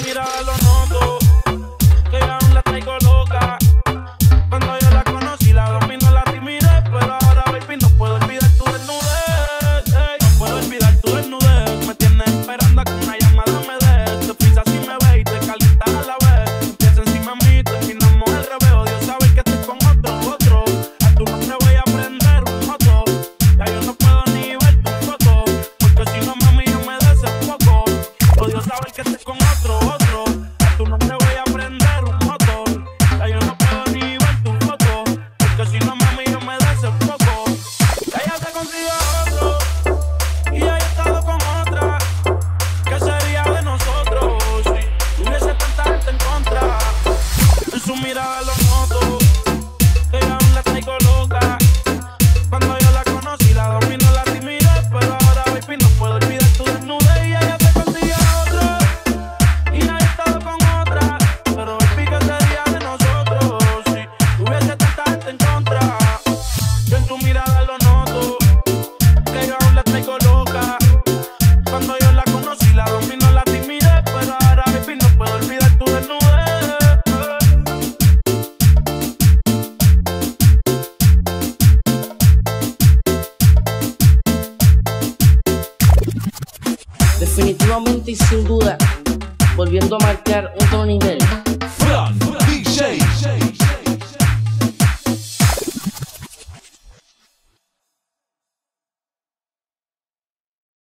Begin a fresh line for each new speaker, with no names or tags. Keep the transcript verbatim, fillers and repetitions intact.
mirada lo noto, que yo aún la traigo loca. Cuando yo la conocí la dominó la timidez, pero ahora baby no puedo olvidar tu desnudez, ey. No puedo olvidar tu desnudez. Me tienes esperando a que una llamada me dé. Te pisas y me ves y te calientas a la vez. Empieza encima de mí, terminamos el reveo. Dios sabe que estoy con otro, otro. A tu nombre voy a prender un moto. Ya yo no puedo ni ver tu foto, porque si no mami yo me desenfoco. Oh, Dios sabe que estoy con otro, otro. A tu nombre voy a prender un motor. Ya yo no puedo ni ver tu foto, porque si no mami yo me desenfoco. Ella se consiguió otro y ya yo he estado con otra. ¿Qué sería de nosotros si hubiese tanta gente en contra? En su mirada lo noto, que yo aún la traigo loca. Cuando yo la conocí la dominó la timidez, pero ahora baby no puedo olvidar tu desnudez. Y ella se consiguió otro y ya he estado con otra. Pero baby, ¿qué sería de nosotros si hubiese tanta gente en contra? Yo en tu mirada lo noto, que yo aún la traigo loca. Cuando yo la conocí la dominó la timidez, pero ahora baby no puedo olvidar tu desnudez.
Definitivamente y sin duda, volviendo a marcar otro nivel.
Fran